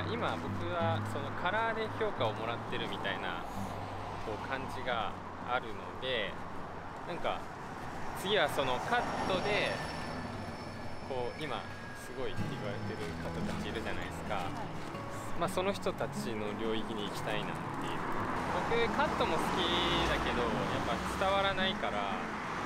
今僕はそのカラーで評価をもらってるみたいなこう感じがあるので、なんか次はそのカットでこう今すごいって言われてる方たちいるじゃないですか。まあその人たちの領域に行きたいなっていう。僕カットも好きだけどやっぱ伝わらないから、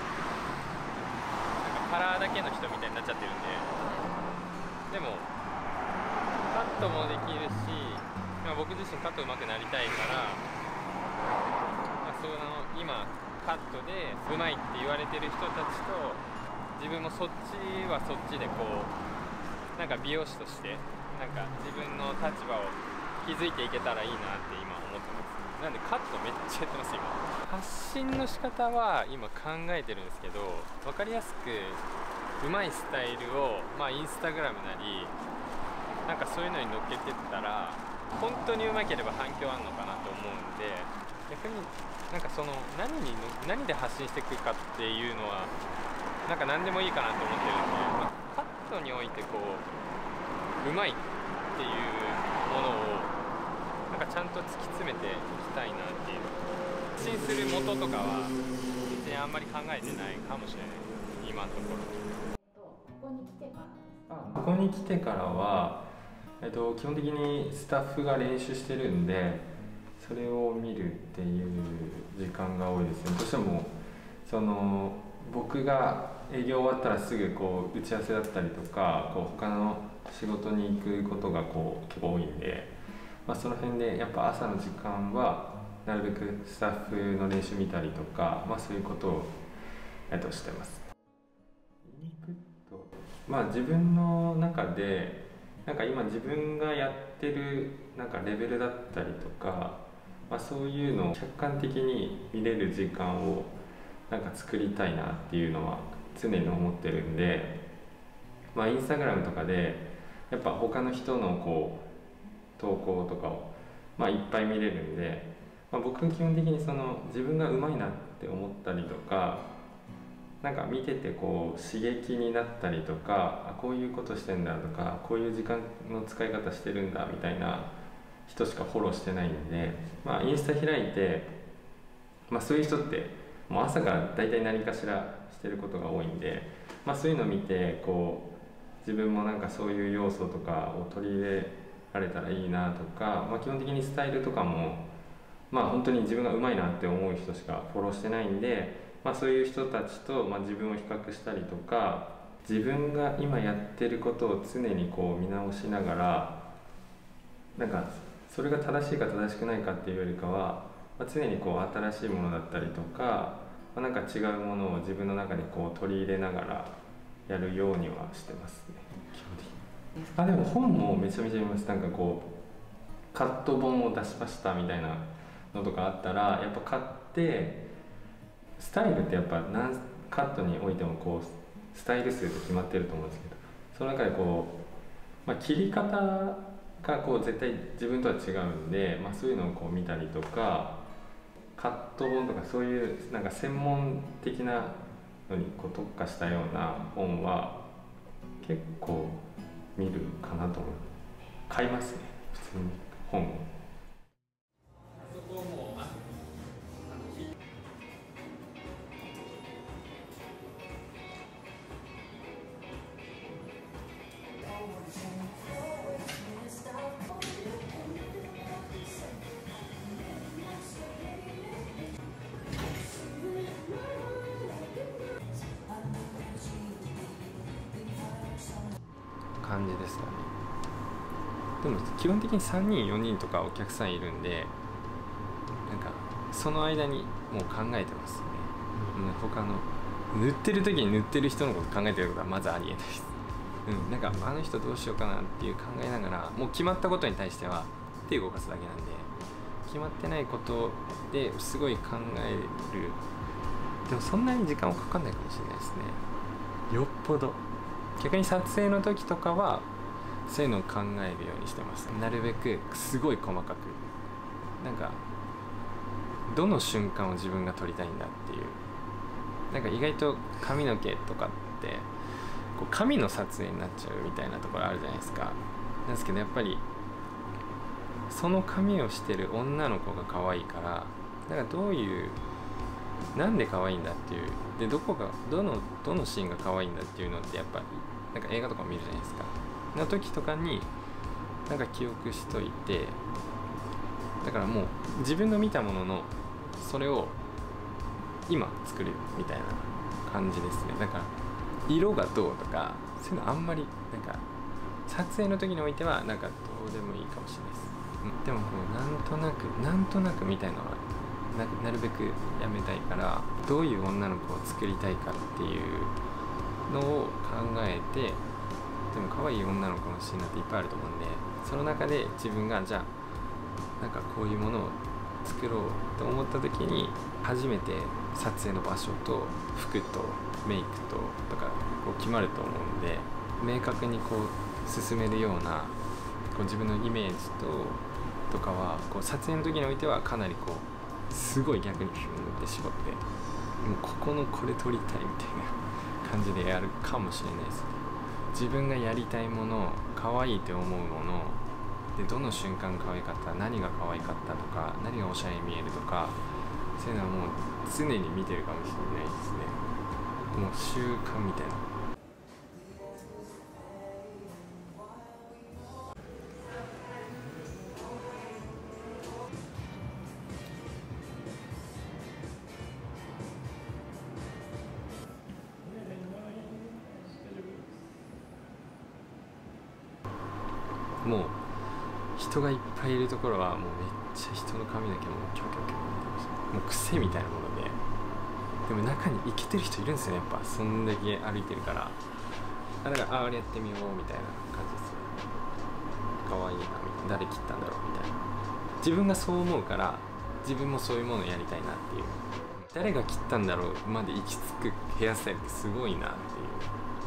なんかカラーだけの人みたいになっちゃってるんで。でもカットもできるし、まあ、僕自身カット上手くなりたいから、まあ、その今カットで上手いって言われてる人たちと自分もそっちはそっちでこうなんか美容師としてなんか自分の立場を築いていけたらいいなって今思ってます。なんでカットめっちゃやってます今。発信の仕方は今考えてるんですけど、分かりやすく上手いスタイルをまあインスタグラムなりなんかそういうのに乗っけてったら本当に上手ければ反響あるのかなと思うんで、逆になんかその何で発信していくかっていうのはなんか何でもいいかなと思ってるんで、まあ、カットにおいてこう上手いっていうものをなんかちゃんと突き詰めていきたいなっていう。発信する元とかは別にあんまり考えてないかもしれない今のところ。 ここに来てからですか？ ここに来てからは、基本的にスタッフが練習してるんでそれを見るっていう時間が多いですね。どうしてもその僕が営業終わったらすぐこう打ち合わせだったりとかこう他の仕事に行くことがこう結構多いんで、まあ、その辺でやっぱ朝の時間はなるべくスタッフの練習見たりとか、まあ、そういうことをしてます。インプット、まあ自分の中でなんか今自分がやってるなんかレベルだったりとか、まあ、そういうのを客観的に見れる時間をなんか作りたいなっていうのは常に思ってるんで、まあ、インスタグラムとかでやっぱ他の人のこう投稿とかを、まあ、いっぱい見れるんで、まあ、僕基本的にその自分がうまいなって思ったりとかなんか見ててこう刺激になったりとか、あこういうことしてんだとかこういう時間の使い方してるんだみたいな人しかフォローしてないんで、まあ、インスタ開いて、まあ、そういう人ってもう朝から大体何かしらしてることが多いんで、まあ、そういうのを見てこう自分もなんかそういう要素とかを取り入れられたらいいなとか、まあ、基本的にスタイルとかもまあ本当に自分がうまいなって思う人しかフォローしてないんで、まあ、そういう人たちとまあ自分を比較したりとか自分が今やってることを常にこう見直しながらなんかそれが正しいか正しくないかっていうよりかは、まあ、常にこう新しいものだったりとか、まあ、なんか違うものを自分の中にこう取り入れながらやるようにはしてますね基本的に。でも本もめちゃめちゃ読みます。なんかこうカット本を出しましたみたいなのとかあったらやっぱ買ってスタイルってやっぱ何カットにおいてもこうスタイル数って決まってると思うんですけど、その中でこう、まあ、切り方がこう絶対自分とは違うんで、まあ、そういうのをこう見たりとかカット本とかそういうなんか専門的なのにこう特化したような本は結構見るかなと思う。買いますね普通に本を。 感じですかね。でも基本的に3人4人とかお客さんいるんでなんかその間にもう考えてますね、他の塗ってる時に塗ってる人のこと考えてることはまずありえないです、なんかあの人どうしようかなっていう考えながらもう決まったことに対しては手を動かすだけなんで、決まってないことですごい考える。でもそんなに時間はかかんないかもしれないですね。よっぽど逆に撮影の時とかはそういうのを考えるようにしてます。なるべくすごい細かくなんかどの瞬間を自分が撮りたいんだっていう、なんか意外と髪の毛とかってこう髪の撮影になっちゃうみたいなところあるじゃないですか。なんですけどやっぱりその髪をしてる女の子が可愛いから、だからどういうなんで可愛いんだっていう、でどのシーンが可愛いんだっていうのってやっぱなんか映画とか見るじゃないですかの時とかになんか記憶しといて、だからもう自分の見たもののそれを今作るみたいな感じですね。だから色がどうとかそういうのあんまりなんか撮影の時においてはなんかどうでもいいかもしれないです。でもこうなんとなくみたいなのはなるべくやめたいから、どういう女の子を作りたいかっていうのを考えて、でも可愛い女の子のシーンなんていっぱいあると思うんで、その中で自分がじゃあなんかこういうものを作ろうと思った時に初めて撮影の場所と服とメイクとかこう決まると思うんで、明確にこう進めるようなこう自分のイメージとかはこう撮影の時においてはかなりこうすごい逆にフィュンって絞って、もうここのこれ撮りたいみたいな感じでやるかもしれないですね。自分がやりたいもの、可愛いって思うもので、どの瞬間可愛かった、何が可愛かったとか、何がおしゃれに見えるとか、そういうのはもう常に見てるかもしれないですね。もう習慣みたいな。もう人がいっぱいいるところはもうめっちゃ人の髪の毛もキョキョキョもう癖みたいなもので、でも中にイケてる人いるんですよね、やっぱそんだけ歩いてるから。だからあれやってみようみたいな感じですよ。かわいいなみたいな、誰切ったんだろうみたいな、自分がそう思うから自分もそういうものをやりたいなっていう、誰が切ったんだろうまで行き着くヘアスタイルってすごいなっていう、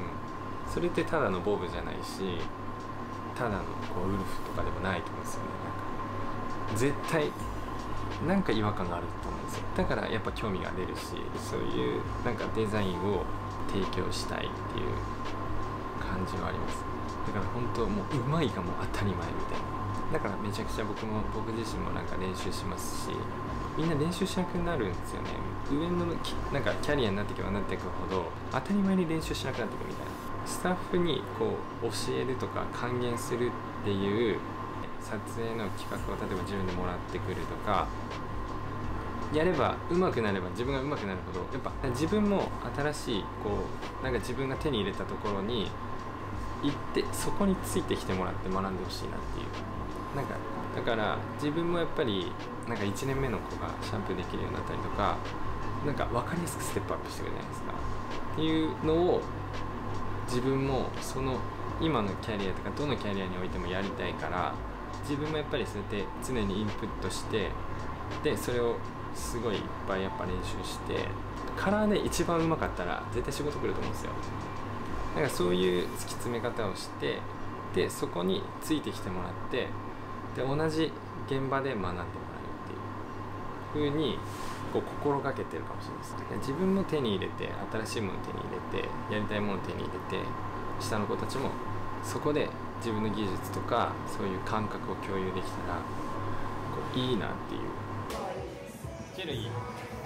それってただのボブじゃないしただのこうウルフとかでもないと思うんですよね。なんか絶対なんか違和感があると思うんですよ。だからやっぱ興味が出るし、そういうなんかデザインを提供したいっていう感じはあります。だから本当もう上手いがもう当たり前みたいな。だからめちゃくちゃ僕自身もなんか練習しますし、みんな練習しなくなるんですよね。上のなんかキャリアになっていけばなっていくほど当たり前に練習しなくなっていくみたいな。スタッフにこう教えるとか還元するっていう撮影の企画を例えば自分でもらってくるとかやれば上手くなれば、自分が上手くなるほどやっぱ自分も新しいこうなんか自分が手に入れたところに行ってそこについてきてもらって学んでほしいなっていう、なんかだから自分もやっぱりなんか1年目の子がシャンプーできるようになったりとか、なんか分かりやすくステップアップしてくれないですかっていうのを自分もその今のキャリアとかどのキャリアにおいてもやりたいから、自分もやっぱりそうやって常にインプットして、でそれをすごいいっぱいやっぱ練習してからね、一番うまかったら絶対仕事来ると思うんですよ。だからそういう突き詰め方をして、でそこについてきてもらって、で同じ現場で学んでもらうっていう風にこう心がけてるかもしれないです。自分も手に入れて、新しいものを手に入れて、やりたいものを手に入れて、下の子たちもそこで自分の技術とかそういう感覚を共有できたらこういいなっていう。チェルいい？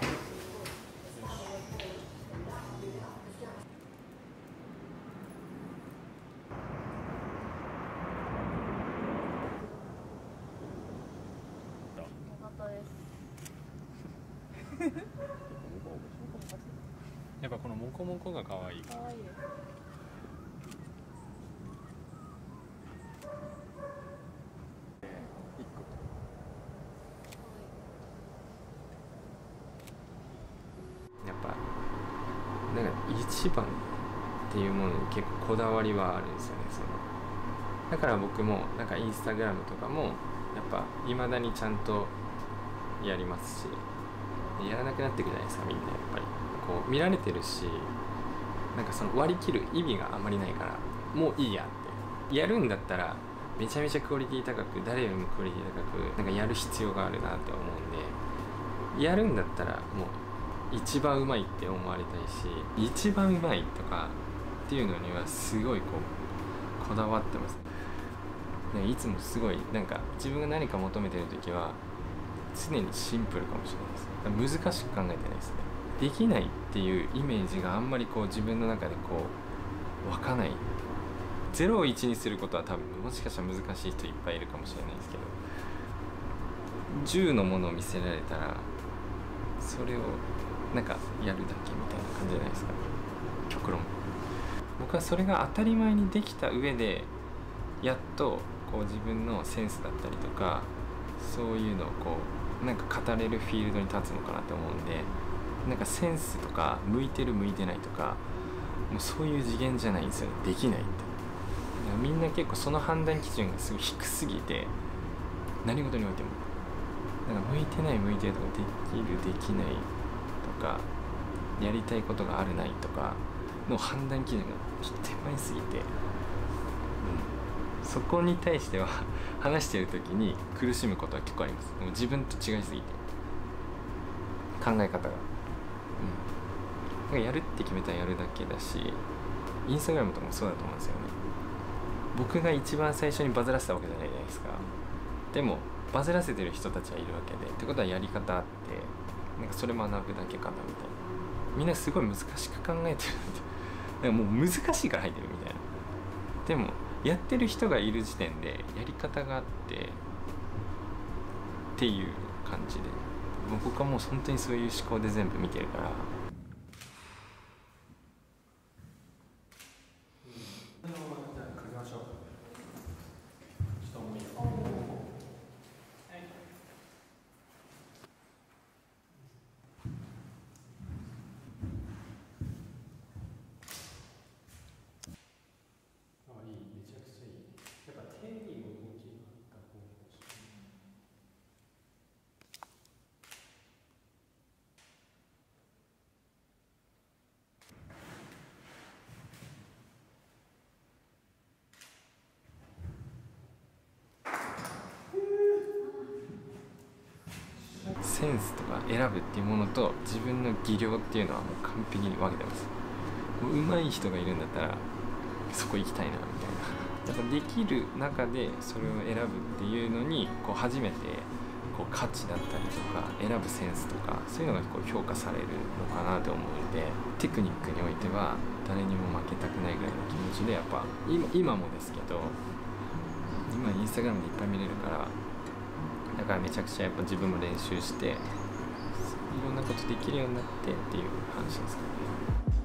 やっぱこのモコモコが可愛い。 可愛いです。 やっぱなんか一番っていうものに結構こだわりはあるんですよね。だから僕もなんかインスタグラムとかもやっぱ未だにちゃんとやりますし、やらなくなっていくじゃないですか、みんなやっぱりこう見られてるし、なんかその割り切る意味があまりないから、もういいやってやるんだったらめちゃめちゃクオリティ高く、誰よりもクオリティ高くなんかやる必要があるなって思うんで、やるんだったらもう一番うまいって思われたいし、一番うまいとかっていうのにはすごいこだわってます。 いつもすごいなんか自分が何か求めてる時は常にシンプルかもしれないです。難しく考えてないですね。できないっていうイメージがあんまりこう自分の中でこう湧かない。0を1にすることは多分もしかしたら難しい人いっぱいいるかもしれないですけど、10のものを見せられたらそれをなんかやるだけみたいな感じじゃないですか、極論。僕はそれが当たり前にできた上でやっとこう自分のセンスだったりとかそういうのをこうなんか語れるフィールドに立つのかなって思うんで、なんかセンスとか向いてる向いてないとかもうそういう次元じゃないんですよね。できないってみんな結構その判断基準がすごい低すぎて、何事においてもなんか向いてない向いてるとかできるできないとかやりたいことがあるないとかの判断基準が手前すぎて、そこに対しては話してる時に苦しむことは結構あります。でも自分と違いすぎて考え方が、やるって決めたらやるだけだし、インスタグラムとかもそうだと思うんですよね。僕が一番最初にバズらせたわけじゃないじゃないですか。でもバズらせてる人たちはいるわけで、ってことはやり方あって、なんかそれ学ぶだけかなみたいな。みんなすごい難しく考えてるんで、なんかもう難しいから入ってるみたいな。でもやってる人がいる時点でやり方があってっていう感じで、僕はもう本当にそういう思考で全部見てるから。センスとか選ぶっていうものと自分の技量っていうのはもう完璧に分けてます。もう上手い人がいるんだったらそこ行きたいなみたいな。やっぱできる中でそれを選ぶっていうのにこう初めてこう価値だったりとか選ぶセンスとかそういうのがこう評価されるのかなと思うので、テクニックにおいては誰にも負けたくないぐらいの気持ちで、やっぱ今もですけど、今インスタグラムでいっぱい見れるから、だからめちゃくちゃやっぱ自分も練習していろんなことできるようになってっていう話ですかね。